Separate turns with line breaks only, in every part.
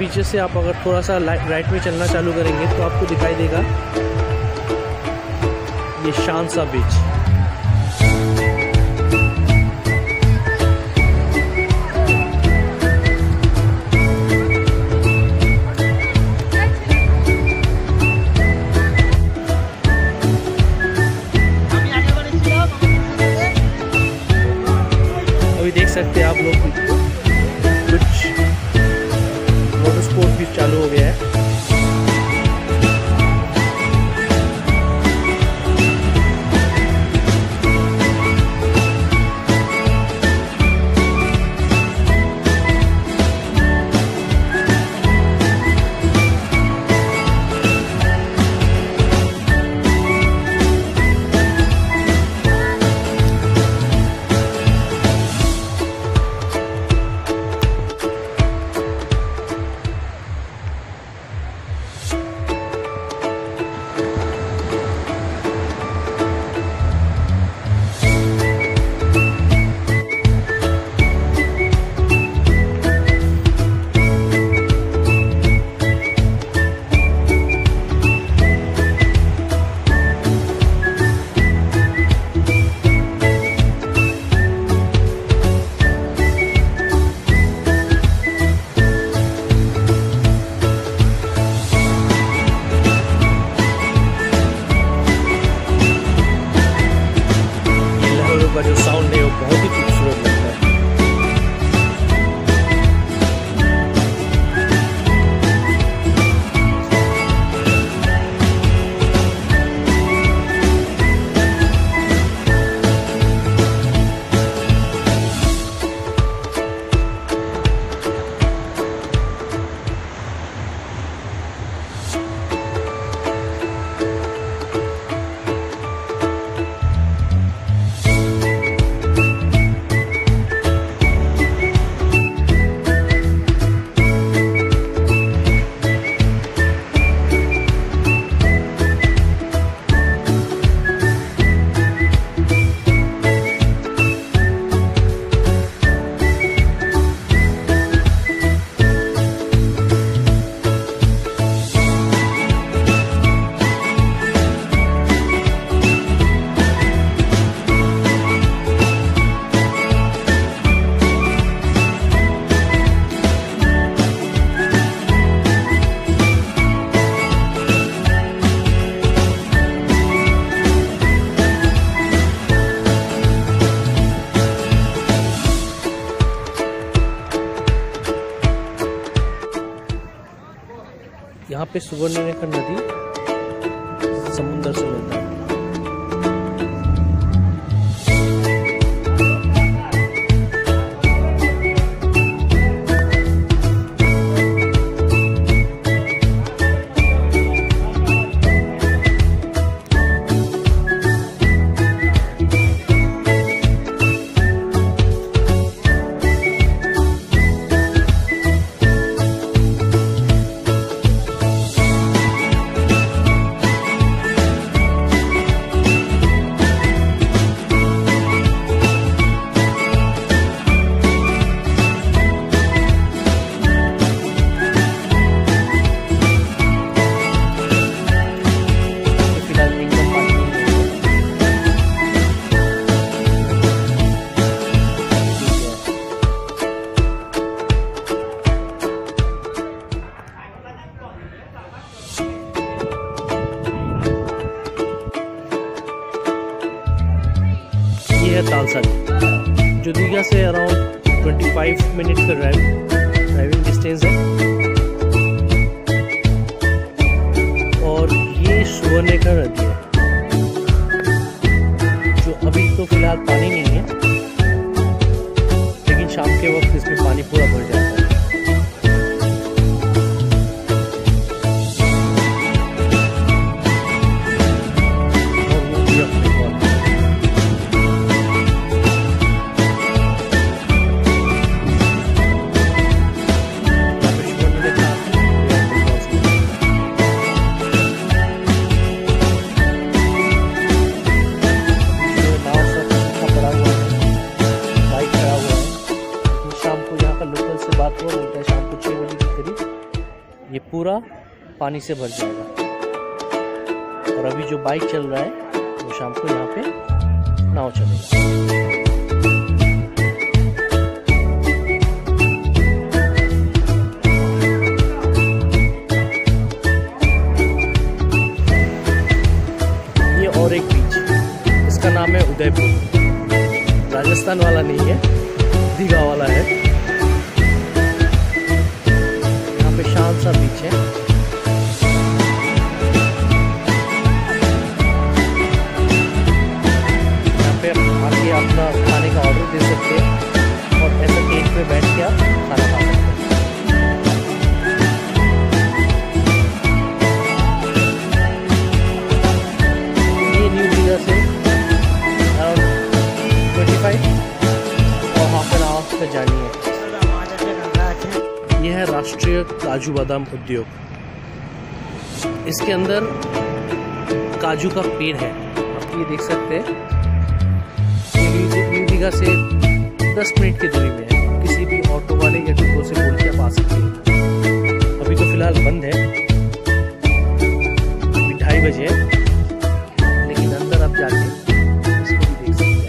पीछे से आप अगर थोड़ा सा राइट में चलना चालू करेंगे तो आपको दिखाई देगा ये शांत सा बीच। अभी देख सकते हैं आप लोग कुछ वाटर स्पोर्ट भी चालू हो गया है। का जो साउंड है वो बहुत ही खूबसूरत लगता है। यहाँ पे सुवर्णरेखा नदी समुद्र से मिलता है। तालसा जो दीघा से अराउंड 25 मिनट का ड्राइविंग डिस्टेंस है। और ये सुवर्णरेखा नदी है जो अभी तो फिलहाल पानी नहीं है, लेकिन शाम के वक्त इसमें पानी पूरा भर जाता है। शाम को यहाँ का लोकल से ये पूरा पानी से भर जाएगा। और अभी जो बाइक चल रहा है वो शाम को यहाँ पे नाव चलेगा। ये और एक बीच, इसका नाम है उदयपुर। राजस्थान वाला नहीं है, दीघा वाला है। यहाँ पे शांत सा बीच है। आके अपना खाने का ऑर्डर दे सकते हैं और ऐसे टेंट पे बैठ के आप खाना खा सकते हैं। ये न्यू दीघा से अराउंड 25 और हाफ एन आवर का जर्नी है। यह है राष्ट्रीय काजू बादाम उद्योग। इसके अंदर काजू का पेड़ है, आप ये देख सकते हैं। न्यू दीघा से 10 मिनट की दूरी में है। किसी भी ऑटो वाले या टोटो से बोल के आप आ सकते हैं। अभी तो फिलहाल बंद है, अभी 2:30 बजे है, लेकिन अंदर आप जाके इसको भी देख सकते हैं।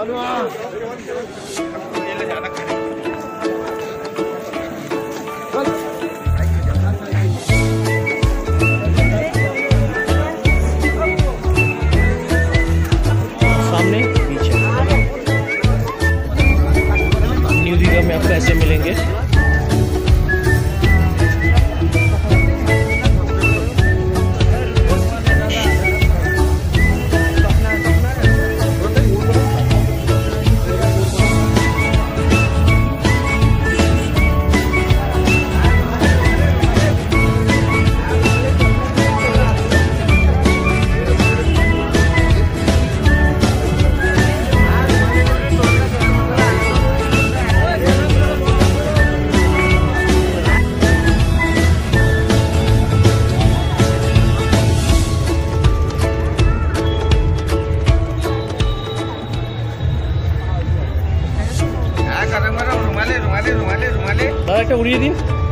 सामने बीच है। न्यू दीघा में आपको ऐसे मिलेंगे। একটা উড়িয়ে দিন।